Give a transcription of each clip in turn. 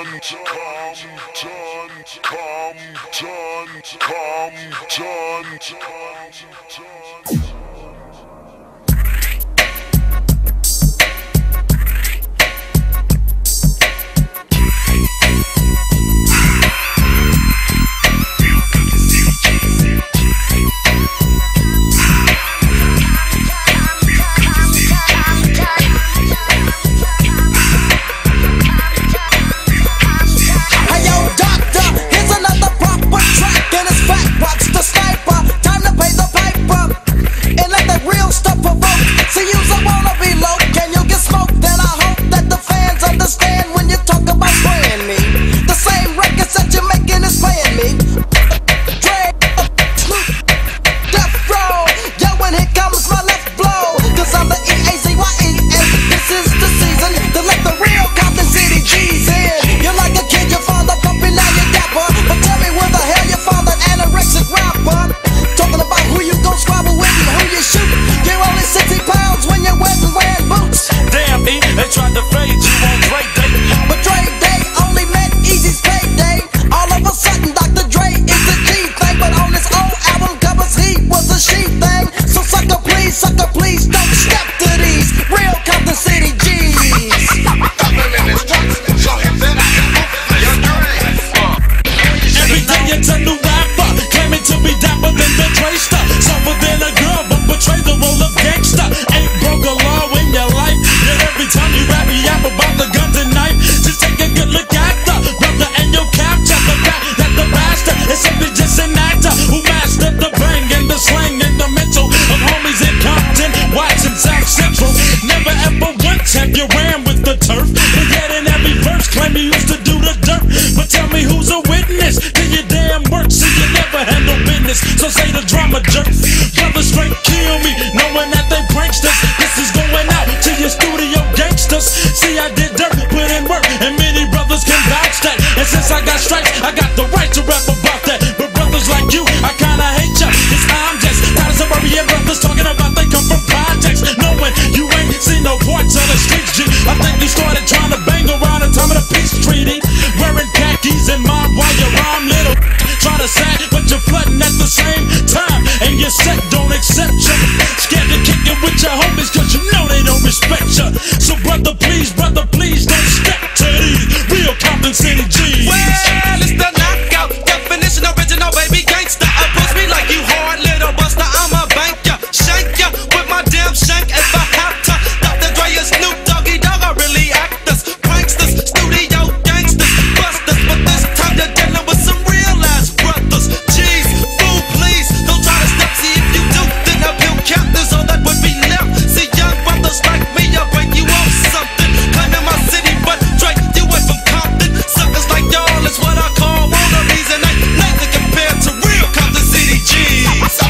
So say the drama jerks, brothers straight kill me, knowing that they pranksters. This is going out to your studio gangsters. See, I did dirt, put in work, and many brothers can vouch that. And since I got stripes, I got the right to rap about that. But brothers like you, I kinda hate ya, 'cause I'm just tired of suburban brothers talking about they come from projects, knowing you ain't seen no parts of the streets, G. I think you started trying to bang around the time of the peace treaty, wearing khakis and mob while your rhyme little. Try to sack, but you're flooding at the same time, and your set don't accept you. Scared to kick it with your homies, 'cause you know they don't respect you. So brother, please don't step to these real Compton City G's. Well, it's the knockout definition, original baby gangster. Approach me like you hard little buster, I'ma bank ya, shank ya with my damn shank if I have to. Dr. Dre and Snoop Doggy Dogg are really actors, pranksters, studio gangsters, busters. But this time you're dealing with some real ass brothers. Jeez, fool, please don't try to step. See, if you do, then I'll build captains, all that would be left. See, young brothers like me, I'll break you off something. Claiming my city, but Drake, you went from Compton. Suckers like y'all is what I call wannabes, and ain't nothing compared to real Compton City G's.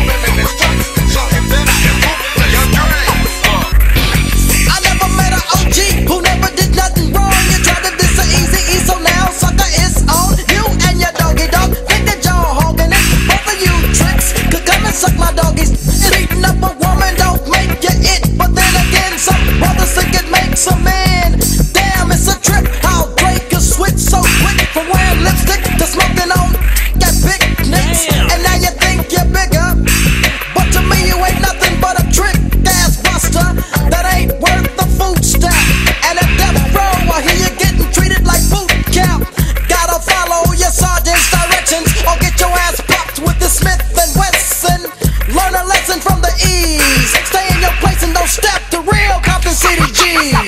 I never met an OG who never did nothing wrong. You tried to diss a Eazy-E, so now sucker is on you and your doggy dog. Think that y'all hogging it, both of you tricks could come and suck my doggies. Beating up a woman don't make you it, but then again some brothers think it makes a man. Damn, it's a trip how Drake could switch so quick from wearing lipstick to smoking on that big nicks. And now you think you're bigger, but to me you ain't nothing but a trick ass buster that ain't worth the food stamp. And at death row I hear you getting treated like boot camp. Gotta follow your sergeant's directions or get your ass popped with the Smith and Wesson. Learn a lesson from the E's. Stay in your place and don't step to real Compton City G's.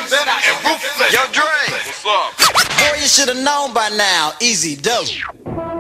Boy, you should've known by now. Easy dope.